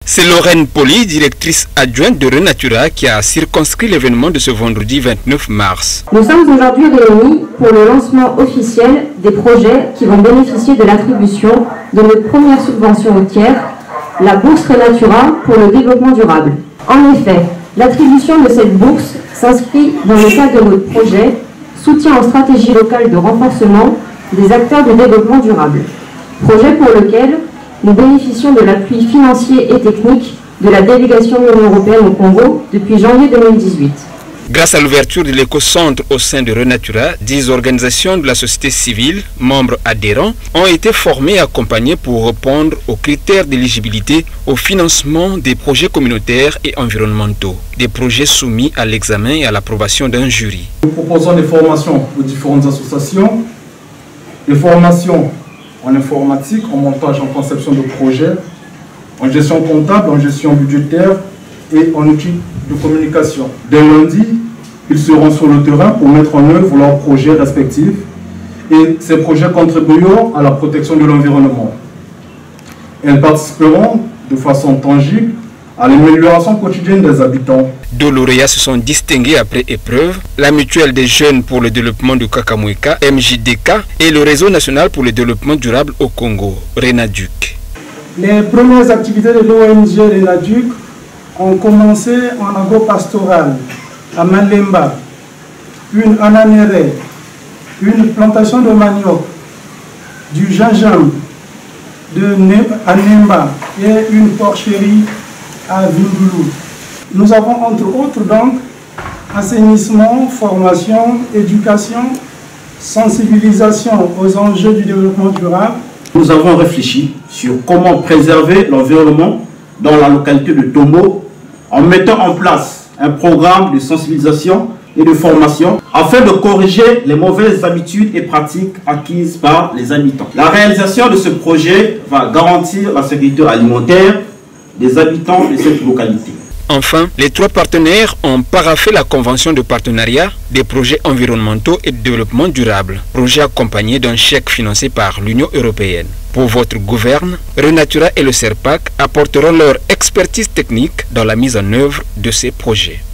C'est Lorraine Poli, directrice adjointe de Renatura, qui a circonscrit l'événement de ce vendredi 29 mars. Nous sommes aujourd'hui réunis pour le lancement officiel des projets qui vont bénéficier de l'attribution de notre première subvention au tiers, la bourse Renatura pour le développement durable. En effet, l'attribution de cette bourse s'inscrit dans le cadre de notre projet Soutien aux stratégies locales de renforcement des acteurs de développement durable. Projet pour lequel nous bénéficions de l'appui financier et technique de la délégation de l'Union européenne au Congo depuis janvier 2018. Grâce à l'ouverture de l'éco-centre au sein de Renatura, 10 organisations de la société civile, membres adhérents, ont été formées et accompagnées pour répondre aux critères d'éligibilité au financement des projets communautaires et environnementaux, des projets soumis à l'examen et à l'approbation d'un jury. Nous proposons des formations aux différentes associations, des formations en informatique, en montage, en conception de projets, en gestion comptable, en gestion budgétaire et en outils de communication. Dès lundi, ils seront sur le terrain pour mettre en œuvre leurs projets respectifs et ces projets contribueront à la protection de l'environnement. Elles participeront de façon tangible à l'amélioration quotidienne des habitants. Deux lauréats se sont distingués après épreuve, la Mutuelle des jeunes pour le développement du Kakamouika, MJDK, et le Réseau national pour le développement durable au Congo, Renaduc. Les premières activités de l'ONG Renaduc ont commencé en agropastoral à Malemba, une ananéré, une plantation de manioc, du gingembre à Nemba et une porcherie à Vindoulou. Nous avons entre autres donc assainissement, formation, éducation, sensibilisation aux enjeux du développement durable. Nous avons réfléchi sur comment préserver l'environnement dans la localité de Tombo en mettant en place un programme de sensibilisation et de formation afin de corriger les mauvaises habitudes et pratiques acquises par les habitants. La réalisation de ce projet va garantir la sécurité alimentaire des habitants de cette localité. Enfin, les 3 partenaires ont paraphé la convention de partenariat des projets environnementaux et de développement durable, projet accompagné d'un chèque financé par l'Union européenne. Pour votre gouverne, Renatura et le CERPAC apporteront leur expertise technique dans la mise en œuvre de ces projets.